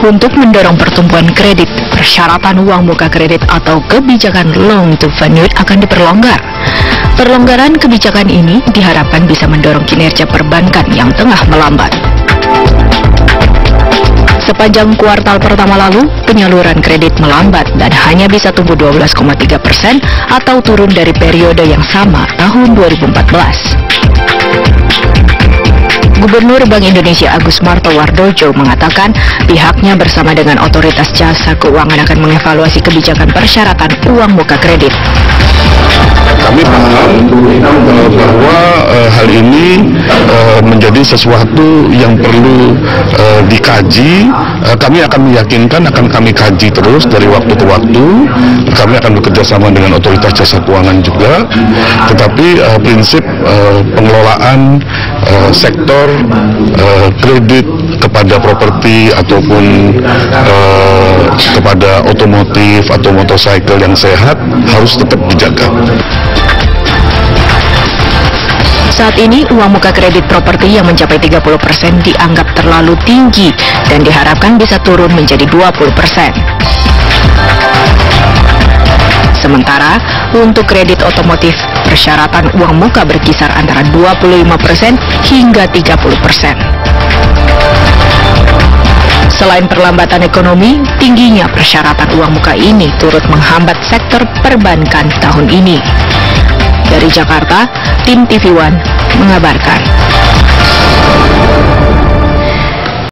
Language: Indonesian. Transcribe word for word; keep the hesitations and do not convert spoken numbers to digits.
Untuk mendorong pertumbuhan kredit, persyaratan uang muka kredit atau kebijakan loan to value akan diperlonggar. Perlonggaran kebijakan ini diharapkan bisa mendorong kinerja perbankan yang tengah melambat. Sepanjang kuartal pertama lalu, penyaluran kredit melambat dan hanya bisa tumbuh dua belas koma tiga persen atau turun dari periode yang sama tahun dua ribu empat belas. Gubernur Bank Indonesia Agus Martowardojo mengatakan pihaknya bersama dengan Otoritas Jasa Keuangan akan mengevaluasi kebijakan persyaratan uang muka kredit. Kami paham uh, bahwa uh, hal ini uh, menjadi sesuatu yang perlu uh, dikaji. Uh, kami akan meyakinkan, akan kami kaji terus dari waktu ke waktu. Kami akan bekerja sama dengan Otoritas Jasa Keuangan juga. Tetapi uh, prinsip uh, pengelolaan uh, sektor uh, kredit kepada properti ataupun uh, kepada otomotif atau motorcycle yang sehat harus tetap dijaga. Saat ini, uang muka kredit properti yang mencapai tiga puluh persen dianggap terlalu tinggi dan diharapkan bisa turun menjadi dua puluh persen. Sementara, untuk kredit otomotif, persyaratan uang muka berkisar antara dua puluh lima persen hingga tiga puluh persen. Selain perlambatan ekonomi, tingginya persyaratan uang muka ini turut menghambat sektor perbankan tahun ini. Dari Jakarta, tim T V One mengabarkan.